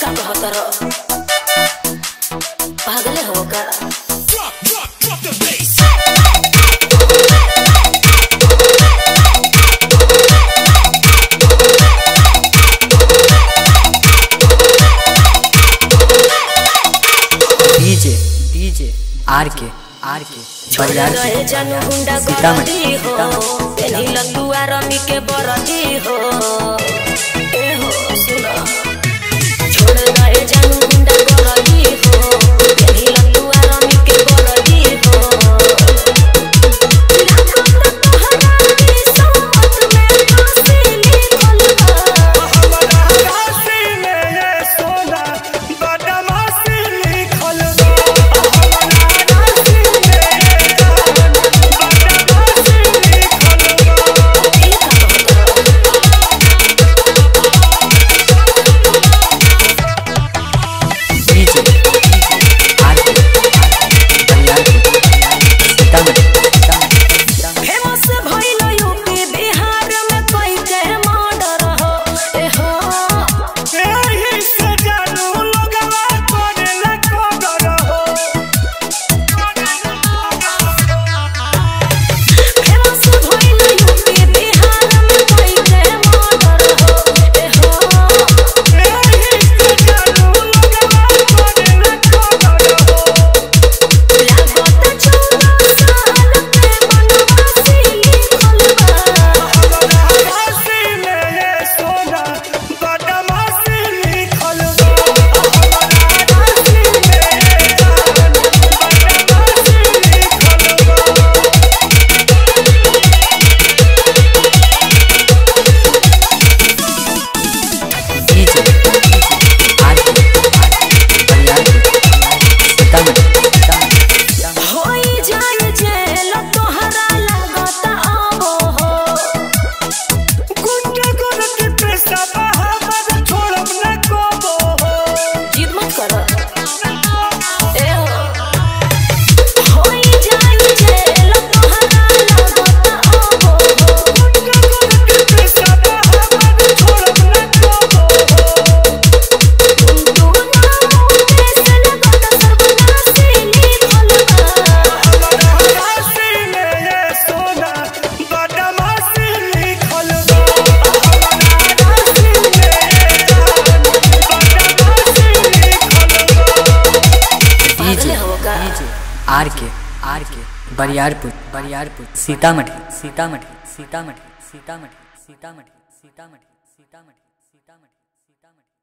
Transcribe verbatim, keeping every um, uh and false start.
पागल होगा DJ DJ R के आर के रहे जानू गुंडा गरदी हो तेनी लतुआ रमी के बरदी हो ए हो सुना छोड़ रहे जानू गुंडा गरदी हो तेनी लतुआ रमी के बरदी हो आर के आर के बरियारपुर बरियारपुर सीतामढ़ी सीतामढ़ी सीतामढ़ी सीतामढ़ी सीतामढ़ी सीतामढ़ी सीतामढ़ी सीतामढ़ी सीतामढ़ी।